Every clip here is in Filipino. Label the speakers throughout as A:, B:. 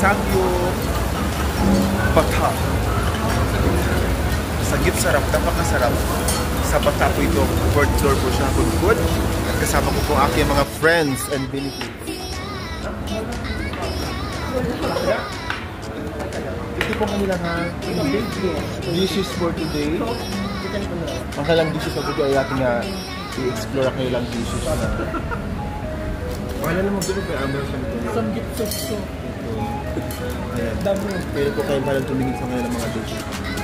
A: Samngyup, Batha. Sagip sarap, napakasarap. Sa Batha po ito, fourth floor po siya, good. At kasama ko po aking mga friends and benefits. Ito po kanila ha, dishes for today. Ang kailang dishes na today ay ating i-explore ang kailang dishes na. Wala naman dito kay Amber sa mga.
B: Samgyup sauce.
A: Ayan. Pero po kayo palang tumingin sa kanilang mga dishes.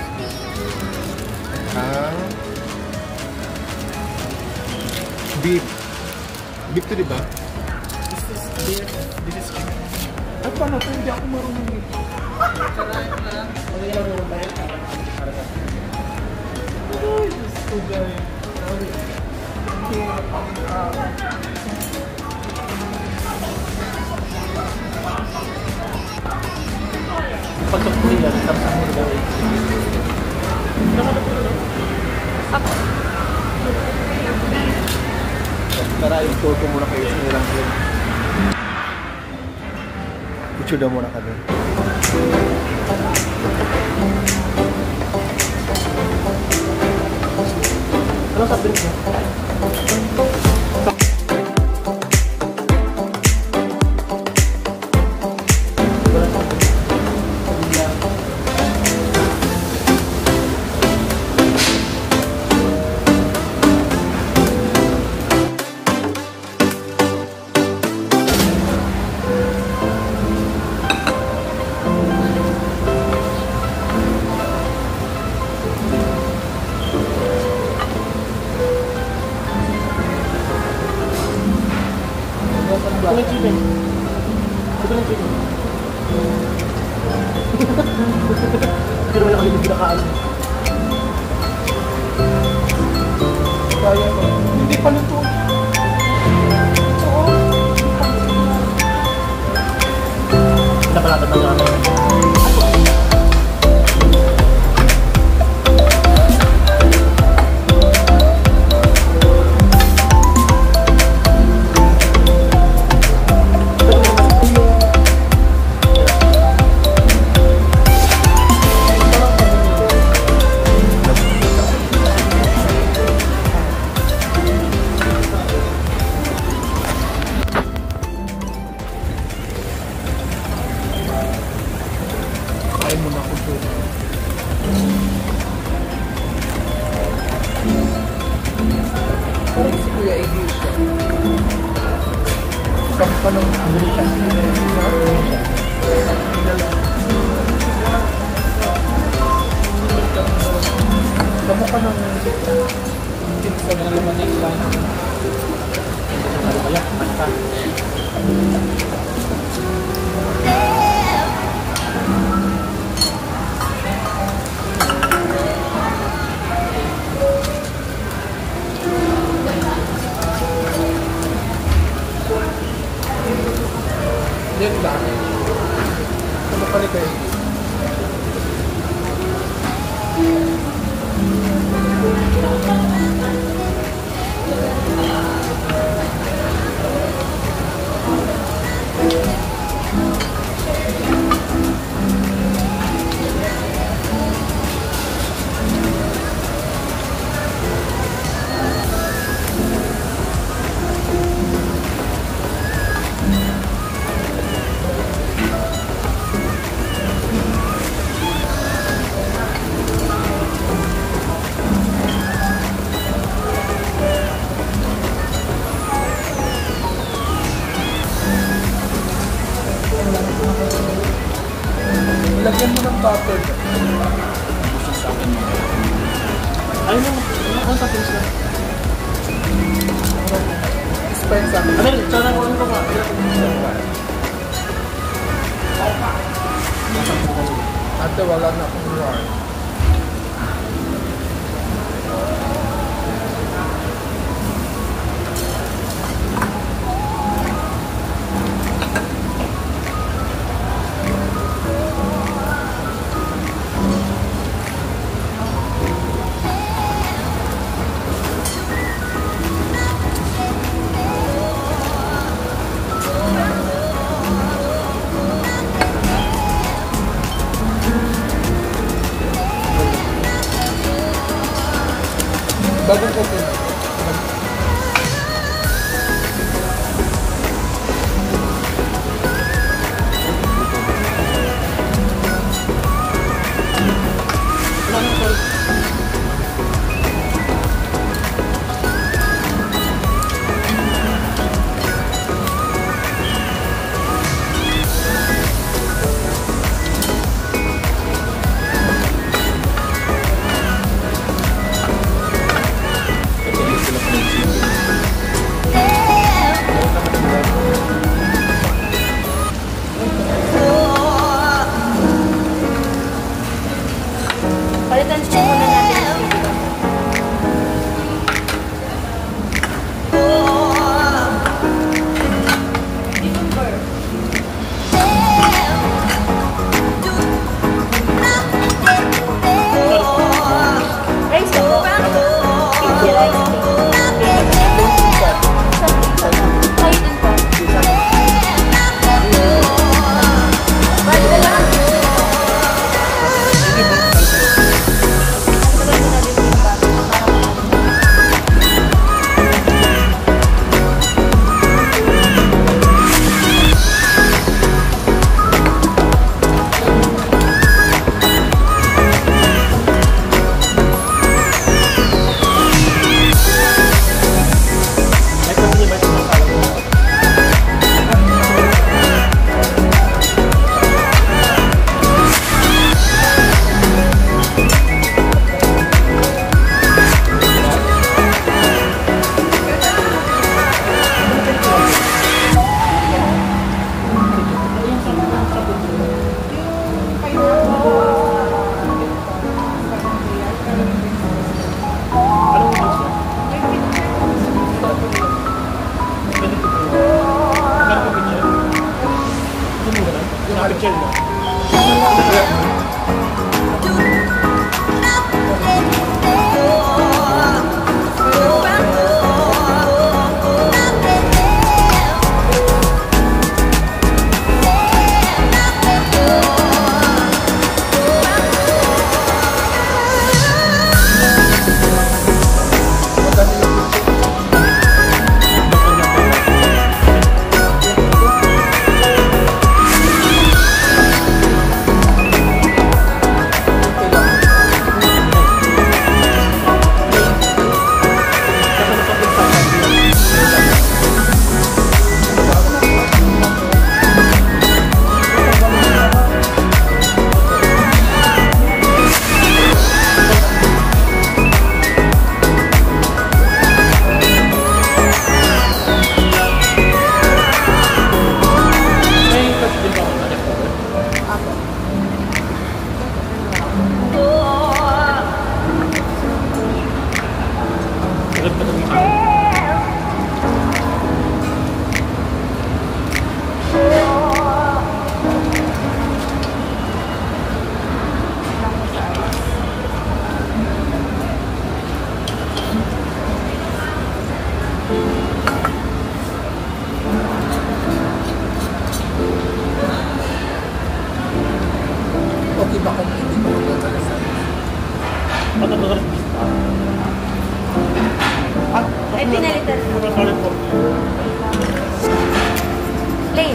A: Beef. Beef to diba?
B: This is beef. This is chicken.
A: Ay, paano ito? Hindi ako marunong eh.
B: Sarayan na. Wala yung marunong ba yan?
A: Ay, Diyos ko guys.
B: Pagsak mo yan, tapos mo na gawin. Ako.
A: Tara, i-tour ko muna kayo sa nilang film. Picture daw muna kami.
B: Ano sabi niyo? Ito na chicken. Ito na chicken. Hindi naman ako yung pinakaan. Kaya ko. Hindi pa nito. Oo. Napalatan na nga naman. Parang si Kuya Ayaw siya. Kapag pa nung Amerika. Kapag pa nung sa mga laman na ilan. Kaya, basta. Yan ba? Ano pa rin kayo? Lagyan mo ng butter. Ayun lang. Ano sa pinsa? Spend sa akin. Ano yun? Sana ko rin ko ba? Ate, wala na akong luar. Bagong open.
C: Palitan siya muna natin yung video. Rice na po. Hindi rice. Kayo din po. Bali na lang. Ay, pinalitan. Plain.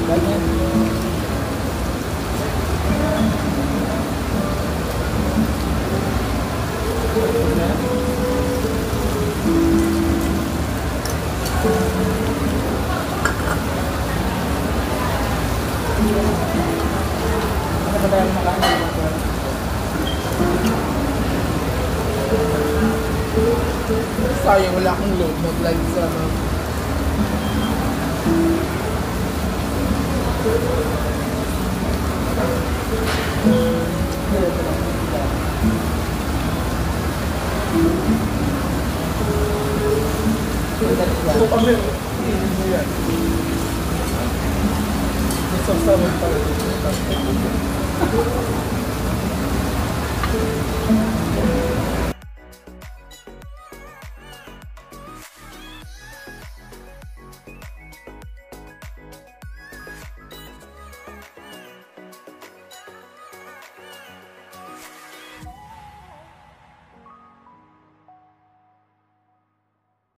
B: Ganyan. Ano ba tayo makain? Sayang, wala akong load. Mag-live sa ito kami. Hindi yan. Gusto sa mga pala.